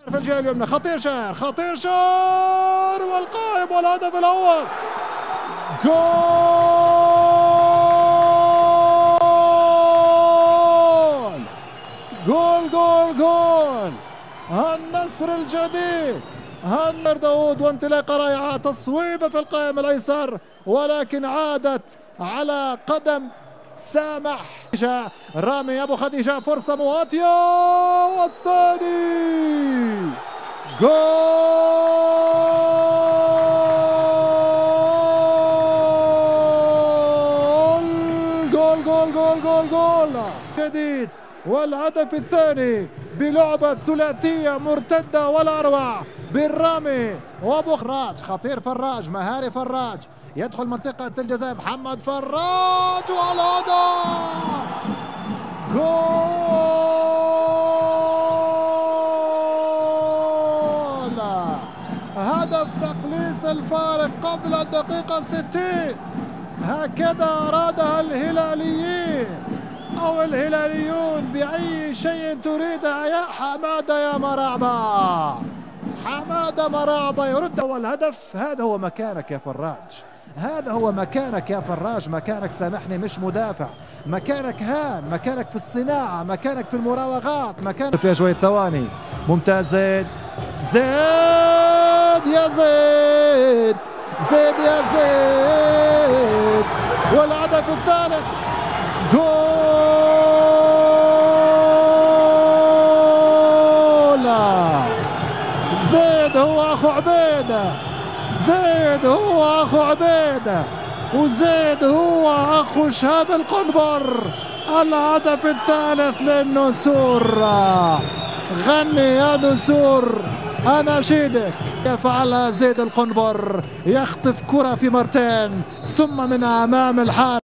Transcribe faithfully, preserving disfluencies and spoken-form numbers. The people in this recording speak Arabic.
في الجهة اليمنى خطير شهر خطير شهر والقائم والهدف الأول. جول جول جول جول النصر الجديد. هنر داود وانطلاق رائعة، تصويبة في القائم الأيسر ولكن عادت على قدم سامح. رامي أبو خديجة فرصة مواتية والثاني جول جول جول جول جول جول جديد والهدف الثاني بلعبة ثلاثية مرتدة ولا أروع بالرامي وأبو فراج. خطير فراج، مهاري فراج، يدخل منطقة الجزاء محمد فراج والهدف جول. هدف تقليص الفارق قبل الدقيقة ستين. هكذا أرادها الهلاليين أو الهلاليون بأي شيء تريدها يا حمادة يا مراعبة. حمادة مراعبة يرد أول هدف. هذا هو مكانك يا فراج، هذا هو مكانك يا فراج. مكانك سامحني مش مدافع، مكانك هان، مكانك في الصناعة، مكانك في المراوغات، مكانك فيها شوية ثواني. ممتاز زيد زيد يا زيد زيد يا زيد والهدف الثالث جول. زيد هو أخو عبيدة، زيد هو أخو عبيدة، وزيد هو أخو شهاب القنبر. الهدف الثالث للنسور. غني يا نسور أناشيدك. يفعلها زيد القنبر، يخطف كرة في مرتين ثم من أمام الحارس.